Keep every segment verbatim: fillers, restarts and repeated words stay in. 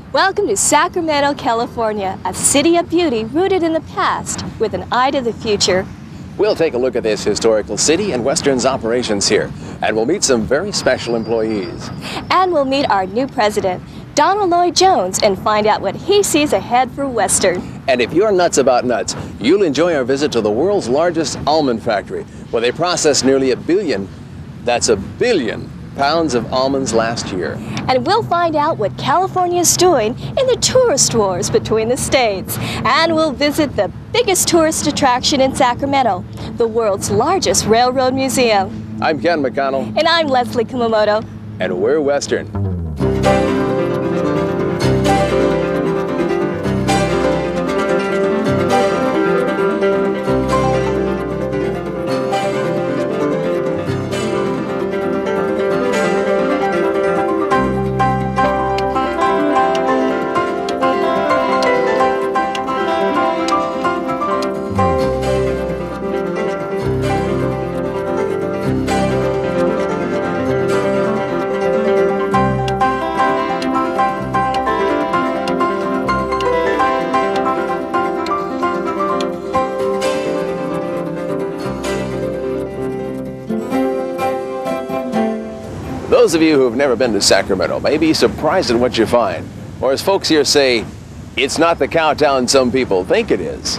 Welcome to Sacramento, California, a city of beauty rooted in the past with an eye to the future. We'll take a look at this historical city and Western's operations here, and we'll meet some very special employees. And we'll meet our new president, Donald Lloyd Jones, and find out what he sees ahead for Western. And if you're nuts about nuts, you'll enjoy our visit to the world's largest almond factory, where they processed nearly a billion, that's a billion, pounds of almonds last year. And we'll find out what California's doing in the tourist wars between the states. And we'll visit the biggest tourist attraction in Sacramento, the world's largest railroad museum. I'm Ken McConnell. And I'm Leslie Kumamoto. And we're Western. Those of you who have never been to Sacramento may be surprised at what you find. Or as folks here say, it's not the cow town some people think it is.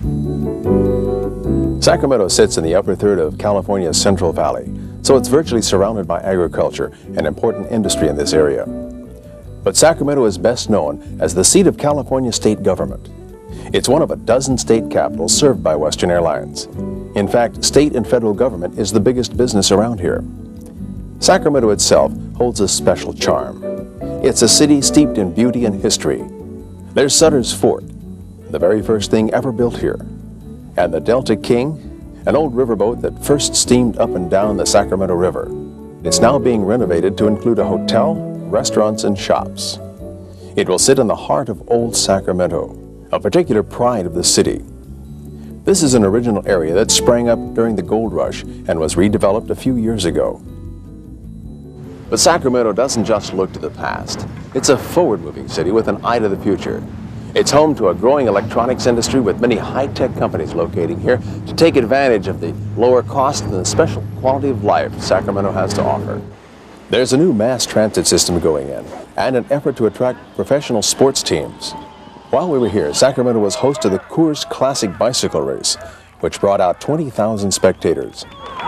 Sacramento sits in the upper third of California's Central Valley, so it's virtually surrounded by agriculture, an important industry in this area. But Sacramento is best known as the seat of California state government. It's one of a dozen state capitals served by Western Airlines. In fact, state and federal government is the biggest business around here. Sacramento itself holds a special charm. It's a city steeped in beauty and history. There's Sutter's Fort, the very first thing ever built here, and the Delta King, an old riverboat that first steamed up and down the Sacramento River. It's now being renovated to include a hotel, restaurants, and shops. It will sit in the heart of old Sacramento, a particular pride of the city. This is an original area that sprang up during the gold rush and was redeveloped a few years ago. But Sacramento doesn't just look to the past. It's a forward-moving city with an eye to the future. It's home to a growing electronics industry with many high-tech companies locating here to take advantage of the lower cost and the special quality of life Sacramento has to offer. There's a new mass transit system going in and an effort to attract professional sports teams. While we were here, Sacramento was host to the Coors Classic Bicycle Race, which brought out twenty thousand spectators.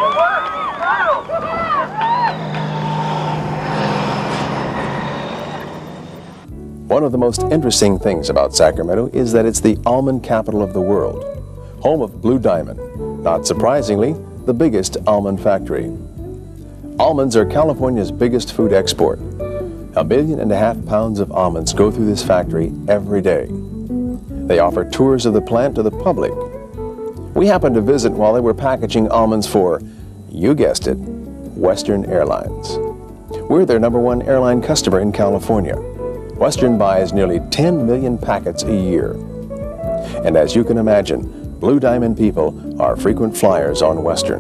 One of the most interesting things about Sacramento is that it's the almond capital of the world, home of Blue Diamond, not surprisingly, the biggest almond factory. Almonds are California's biggest food export. A billion and a half pounds of almonds go through this factory every day. They offer tours of the plant to the public. We happened to visit while they were packaging almonds for, you guessed it, Western Airlines. We're their number one airline customer in California. Western buys nearly ten million packets a year. And as you can imagine, Blue Diamond people are frequent flyers on Western.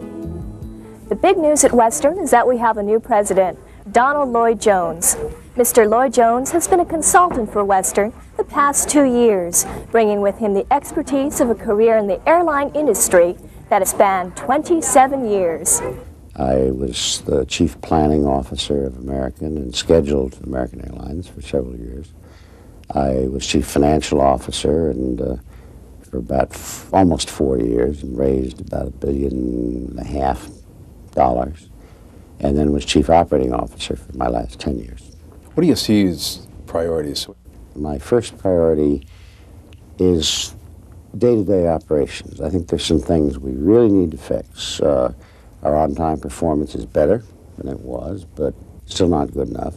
The big news at Western is that we have a new president, Donald Lloyd Jones. Mister Lloyd Jones has been a consultant for Western the past two years, bringing with him the expertise of a career in the airline industry that has spanned twenty-seven years. I was the chief planning officer of American and scheduled American Airlines for several years. I was chief financial officer and uh, for about f almost four years and raised about a billion and a half dollars, and then was chief operating officer for my last ten years. What do you see as priorities? My first priority is day-to-day operations. I think there's some things we really need to fix. Uh, Our on-time performance is better than it was, but still not good enough.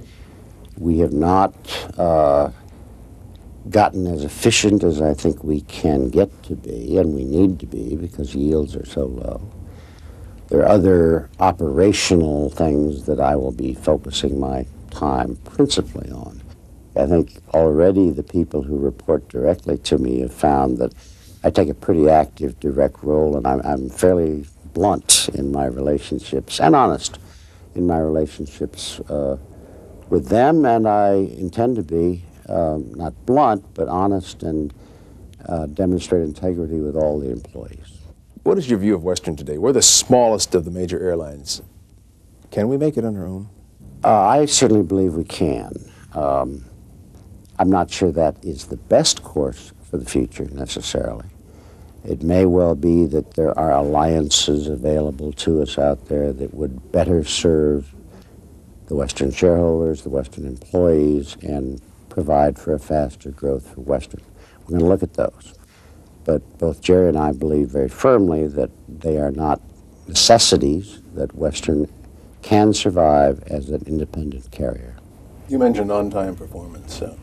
We have not uh, gotten as efficient as I think we can get to be, and we need to be because yields are so low. There are other operational things that I will be focusing my time principally on. I think already the people who report directly to me have found that I take a pretty active, direct role, and I'm, I'm fairly blunt in my relationships and honest in my relationships uh, with them, and I intend to be um, not blunt, but honest and uh, demonstrate integrity with all the employees. What is your view of Western today? We're the smallest of the major airlines. Can we make it on our own? Uh, I certainly believe we can. Um, I'm not sure that is the best course for the future, necessarily. It may well be that there are alliances available to us out there that would better serve the Western shareholders, the Western employees, and provide for a faster growth for Western. We're going to look at those. But both Jerry and I believe very firmly that they are not necessities, that Western can survive as an independent carrier. You mentioned on-time performance. Uh,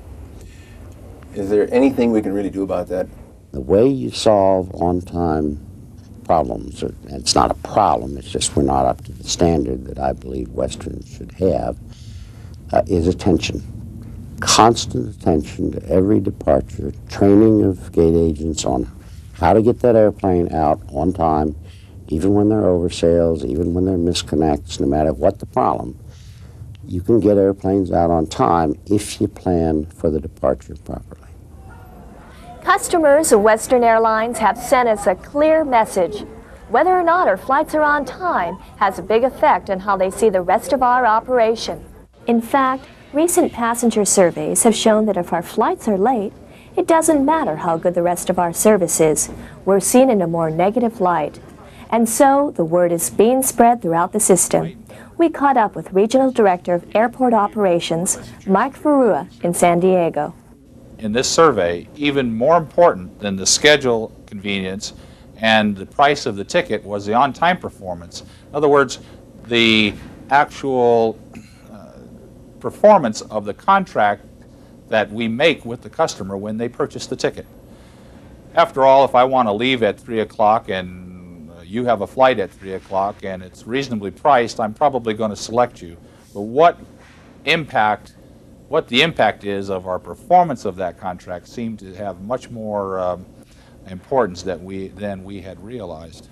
is there anything we can really do about that? The way you solve on-time problems, and it's not a problem, it's just we're not up to the standard that I believe Western should have, uh, is attention. Constant attention to every departure, training of gate agents on how to get that airplane out on time, even when there are oversales, even when there are misconnects, no matter what the problem. You can get airplanes out on time if you plan for the departure properly. Customers of Western Airlines have sent us a clear message. Whether or not our flights are on time has a big effect on how they see the rest of our operation. In fact, recent passenger surveys have shown that if our flights are late, it doesn't matter how good the rest of our service is. We're seen in a more negative light. And so the word is being spread throughout the system. We caught up with Regional Director of Airport Operations, Mike Ferrua, in San Diego. In this survey, even more important than the schedule convenience and the price of the ticket was the on-time performance. In other words, the actual uh, performance of the contract that we make with the customer when they purchase the ticket. After all, if I want to leave at three o'clock and uh, you have a flight at three o'clock and it's reasonably priced, I'm probably going to select you. But what impact What the impact is of our performance of that contract seemed to have much more um, importance that we, than we had realized.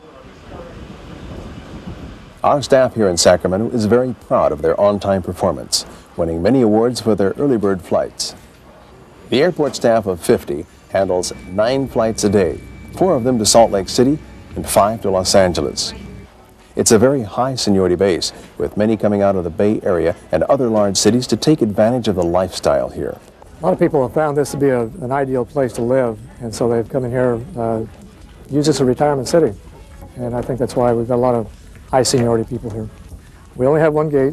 Our staff here in Sacramento is very proud of their on-time performance, winning many awards for their early bird flights. The airport staff of fifty handles nine flights a day, four of them to Salt Lake City and five to Los Angeles. It's a very high seniority base, with many coming out of the Bay Area and other large cities to take advantage of the lifestyle here. A lot of people have found this to be a, an ideal place to live, and so they've come in here, uh, use this as a retirement city. And I think that's why we've got a lot of high seniority people here. We only have one gate.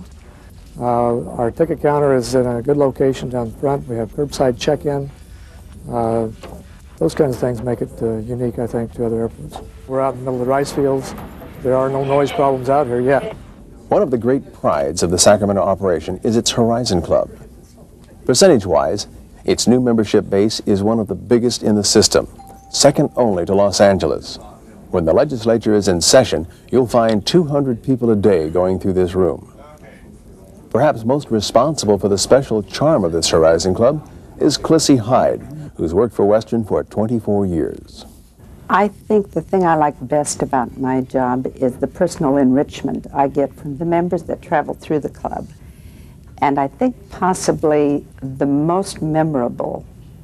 Uh, our ticket counter is in a good location down front. We have curbside check-in. Uh, those kinds of things make it uh, unique, I think, to other airports. We're out in the middle of the rice fields. There are no noise problems out here yet. One of the great prides of the Sacramento operation is its Horizon Club. Percentage-wise, its new membership base is one of the biggest in the system, second only to Los Angeles. When the legislature is in session, you'll find two hundred people a day going through this room. Perhaps most responsible for the special charm of this Horizon Club is Clissy Hyde, who's worked for Western for twenty-four years. I think the thing I like best about my job is the personal enrichment I get from the members that travel through the club. And I think possibly the most memorable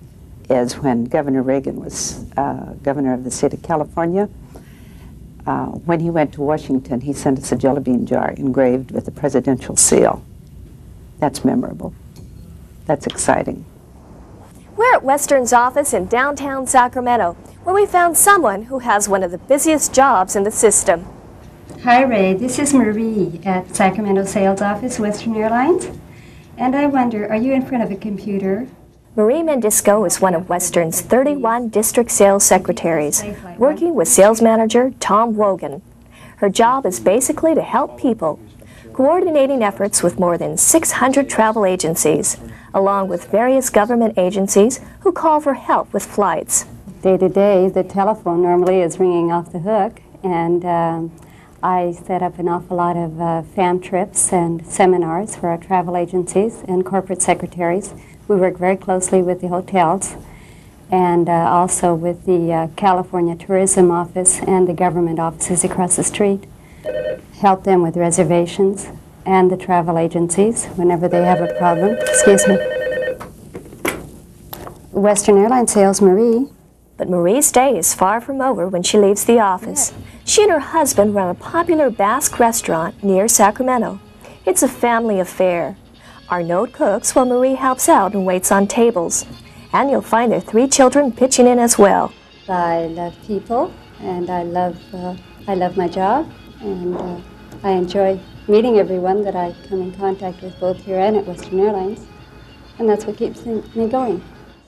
is when Governor Reagan was uh, governor of the state of California. Uh, when he went to Washington, he sent us a jelly bean jar engraved with the presidential seal. That's memorable. That's exciting. We're at Western's office in downtown Sacramento, where we found someone who has one of the busiest jobs in the system. Hi Ray, this is Marie at Sacramento Sales Office, Western Airlines. And I wonder, are you in front of a computer? Marie Mendisco is one of Western's thirty-one district sales secretaries, working with sales manager Tom Wogan. Her job is basically to help people, coordinating efforts with more than six hundred travel agencies, along with various government agencies who call for help with flights. Day to day, the telephone normally is ringing off the hook, and um, I set up an awful lot of uh, fam trips and seminars for our travel agencies and corporate secretaries. We work very closely with the hotels and uh, also with the uh, California Tourism Office and the government offices across the street. Help them with reservations, and the travel agencies whenever they have a problem. Excuse me. Western Airlines sales Marie. But Marie's day is far from over when she leaves the office. She and her husband run a popular Basque restaurant near Sacramento. It's a family affair. Arnaud cooks while Marie helps out and waits on tables. And you'll find their three children pitching in as well. I love people, and I love, uh, I love my job, and uh, I enjoy meeting everyone that I come in contact with both here and at Western Airlines, and that's what keeps me going.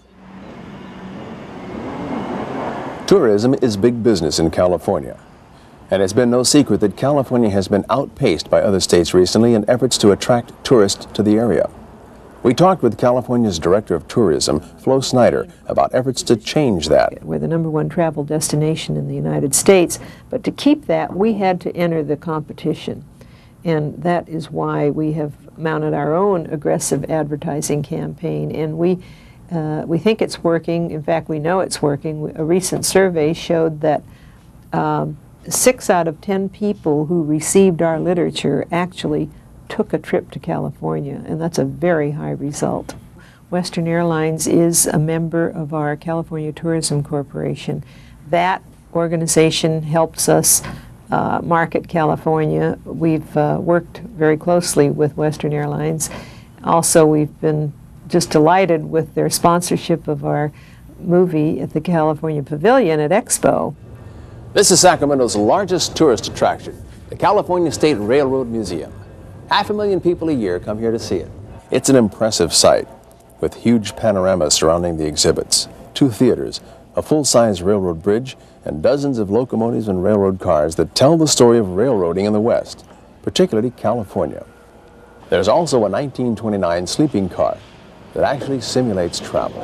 Tourism is big business in California. And it's been no secret that California has been outpaced by other states recently in efforts to attract tourists to the area. We talked with California's Director of Tourism, Flo Snyder, about efforts to change that. We're the number one travel destination in the United States, but to keep that, we had to enter the competition. And that is why we have mounted our own aggressive advertising campaign, and we Uh, we think it's working. In fact, we know it's working. A recent survey showed that um, six out of ten people who received our literature actually took a trip to California, and that's a very high result. Western Airlines is a member of our California Tourism Corporation. That organization helps us uh, market California. We've uh, worked very closely with Western Airlines. Also, we've been just delighted with their sponsorship of our movie at the California Pavilion at Expo. This is Sacramento's largest tourist attraction, the California State Railroad Museum. Half a million people a year come here to see it. It's an impressive sight, with huge panoramas surrounding the exhibits, two theaters, a full-size railroad bridge, and dozens of locomotives and railroad cars that tell the story of railroading in the West, particularly California. There's also a nineteen twenty-nine sleeping car that actually simulates travel.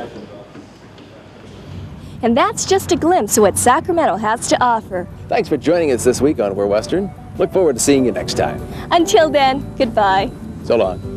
And that's just a glimpse of what Sacramento has to offer. Thanks for joining us this week on We're Western. Look forward to seeing you next time. Until then, goodbye. So long.